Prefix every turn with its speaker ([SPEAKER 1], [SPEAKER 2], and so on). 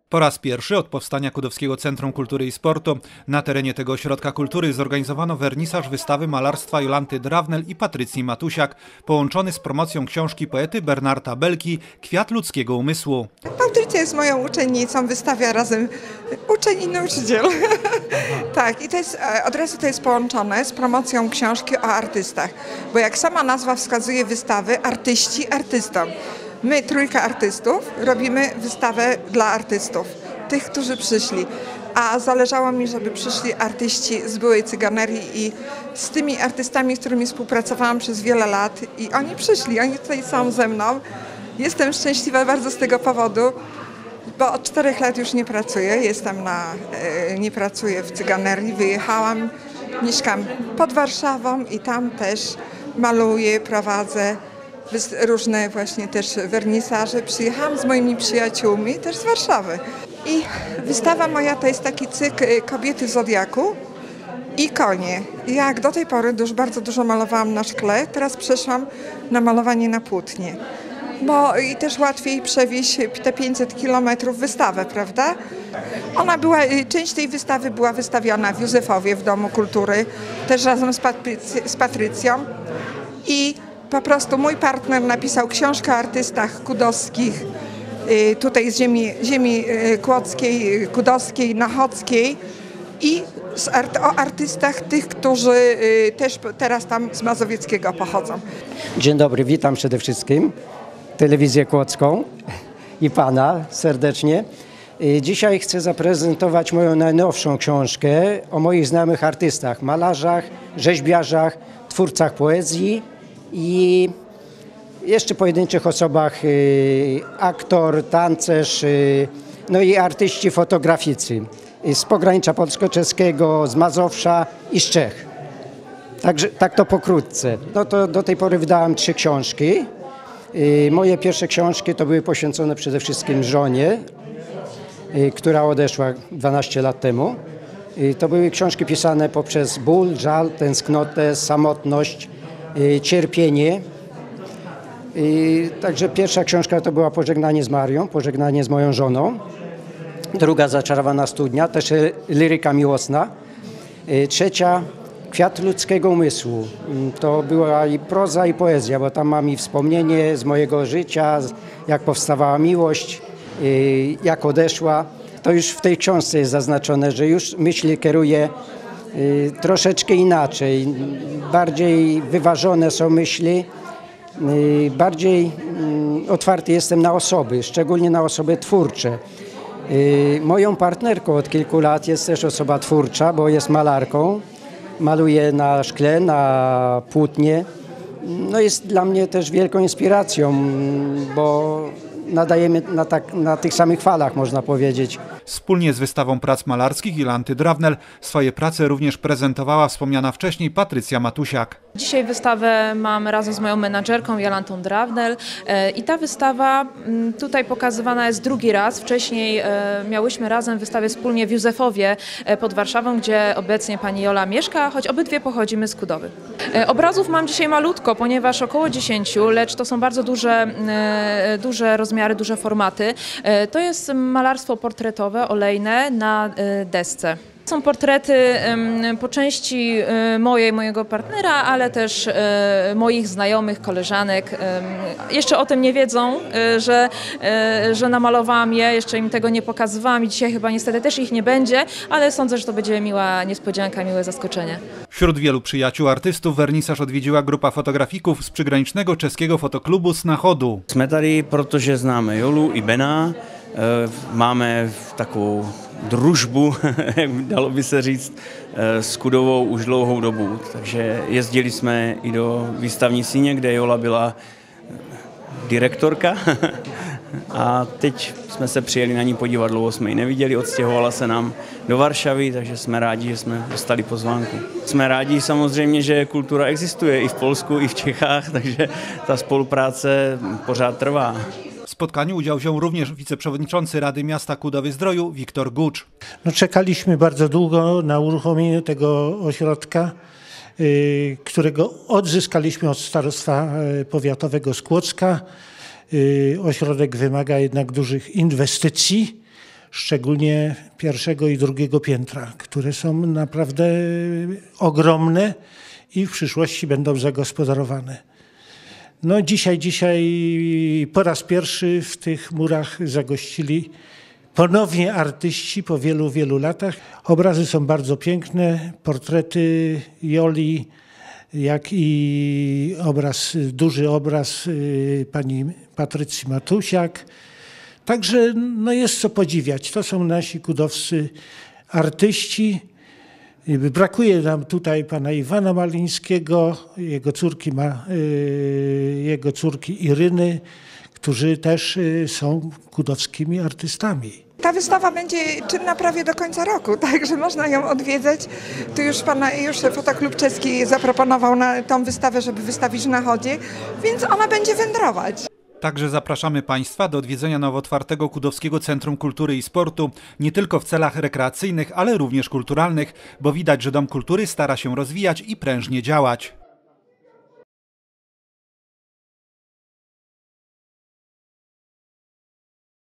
[SPEAKER 1] Po raz pierwszy od powstania Kudowskiego Centrum Kultury i Sportu na terenie tego ośrodka kultury zorganizowano wernisaż wystawy malarstwa Jolanty Drawnel i Patrycji Matusiak, połączony z promocją książki poety Bernarda Belki „Kwiat ludzkiego umysłu”.
[SPEAKER 2] Patrycja jest moją uczennicą, wystawia razem uczeń i nauczyciel. Tak, i to jest, od razu to jest połączone z promocją książki o artystach, bo jak sama nazwa wskazuje wystawy, artyści artystom. My, trójka artystów, robimy wystawę dla artystów, tych, którzy przyszli. A zależało mi, żeby przyszli artyści z byłej cyganerii i z tymi artystami, z którymi współpracowałam przez wiele lat. I oni przyszli, oni tutaj są ze mną. Jestem szczęśliwa bardzo z tego powodu, bo od 4 lat już nie pracuję. Nie pracuję w cyganerii, wyjechałam, mieszkam pod Warszawą i tam też maluję, prowadzę różne właśnie też wernisaże. Przyjechałam z moimi przyjaciółmi też z Warszawy. I wystawa moja to jest taki cykl Kobiety w Zodiaku i konie. Jak do tej pory bardzo dużo malowałam na szkle, teraz przeszłam na malowanie na płótnie. Bo i też łatwiej przewieźć te 500 kilometrów wystawę, prawda? Część tej wystawy była wystawiona w Józefowie w Domu Kultury, też razem z Patrycją. I po prostu mój partner napisał książkę o artystach kudowskich, tutaj z ziemi kłodzkiej, kudowskiej, nachockiej i o artystach tych, którzy też teraz tam z Mazowieckiego pochodzą.
[SPEAKER 3] Dzień dobry, witam przede wszystkim Telewizję Kłodzką i Pana serdecznie. Dzisiaj chcę zaprezentować moją najnowszą książkę o moich znajomych artystach, malarzach, rzeźbiarzach, twórcach poezji i jeszcze pojedynczych osobach, aktor, tancerz, no i artyści fotograficy z pogranicza polsko-czeskiego, z Mazowsza i z Czech. Także tak to pokrótce. No to do tej pory wydałem 3 książki. Moje pierwsze książki to były poświęcone przede wszystkim żonie, która odeszła 12 lat temu. To były książki pisane poprzez ból, żal, tęsknotę, samotność, cierpienie. Także pierwsza książka to była Pożegnanie z Marią, pożegnanie z moją żoną. Druga Zaczarowana studnia, też liryka miłosna. Trzecia Kwiat ludzkiego umysłu. To była i proza, i poezja, bo tam mam i wspomnienie z mojego życia, jak powstawała miłość, jak odeszła. To już w tej książce jest zaznaczone, że już myśli kieruję troszeczkę inaczej. Bardziej wyważone są myśli, bardziej otwarty jestem na osoby, szczególnie na osoby twórcze. Moją partnerką od kilku lat jest też osoba twórcza, bo jest malarką. Maluje na szkle, na płótnie. No jest dla mnie też wielką inspiracją, bo nadajemy na tych samych falach, można powiedzieć.
[SPEAKER 1] Wspólnie z wystawą prac malarskich Jolanty Drawnel swoje prace również prezentowała wspomniana wcześniej Patrycja Matusiak.
[SPEAKER 4] Dzisiaj wystawę mam razem z moją menadżerką Jolantą Drawnel i ta wystawa tutaj pokazywana jest drugi raz. Wcześniej miałyśmy razem wystawę wspólnie w Józefowie pod Warszawą, gdzie obecnie pani Jola mieszka, choć obydwie pochodzimy z Kudowy. Obrazów mam dzisiaj malutko, ponieważ około 10, lecz to są bardzo duże rozmiary, duże formaty. To jest malarstwo portretowe, olejne na desce. Są portrety po części mojego partnera, ale też moich znajomych, koleżanek. Jeszcze o tym nie wiedzą, że namalowałam je, jeszcze im tego nie pokazywałam i dzisiaj chyba niestety też ich nie będzie, ale sądzę, że to będzie miła niespodzianka, miłe zaskoczenie.
[SPEAKER 1] Wśród wielu przyjaciół artystów wernisaż odwiedziła grupa fotografików z przygranicznego czeskiego fotoklubu z Nachodu.
[SPEAKER 5] Jsme tady, protože známe Jolu i Bena, máme takovou družbu, dalo by se říct, s Kudovou už dlouhou dobu. Takže jezdili jsme i do výstavní síně, kde Jola byla direktorka. A teď jsme se přijeli na ní podívat, dlouho jsme ji neviděli, odstěhovala se nám do Varšavy, takže jsme rádi, že jsme dostali pozvánku. Jsme rádi samozřejmě, že kultura existuje i v Polsku, i v Čechách, takže ta spolupráce pořád trvá.
[SPEAKER 1] W spotkaniu udział wziął również wiceprzewodniczący Rady Miasta Kudowy-Zdroju Wiktor Gucz.
[SPEAKER 6] No, czekaliśmy bardzo długo na uruchomienie tego ośrodka, którego odzyskaliśmy od Starostwa Powiatowego z Kłodzka. Ośrodek wymaga jednak dużych inwestycji, szczególnie pierwszego i drugiego piętra, które są naprawdę ogromne i w przyszłości będą zagospodarowane. No dzisiaj po raz pierwszy w tych murach zagościli ponownie artyści po wielu, wielu latach. Obrazy są bardzo piękne, portrety Joli, jak i duży obraz pani Patrycji Matusiak. Także no jest co podziwiać. To są nasi kudowscy artyści. Brakuje nam tutaj pana Iwana Malińskiego, jego córki Iryny, którzy też są kudowskimi artystami.
[SPEAKER 2] Ta wystawa będzie czynna prawie do końca roku, także można ją odwiedzać. Tu już Fotoklub Czeski zaproponował tą wystawę, żeby wystawić na chodzie, więc ona będzie wędrować.
[SPEAKER 1] Także zapraszamy Państwa do odwiedzenia nowo otwartego Kudowskiego Centrum Kultury i Sportu, nie tylko w celach rekreacyjnych, ale również kulturalnych, bo widać, że Dom Kultury stara się rozwijać i prężnie działać.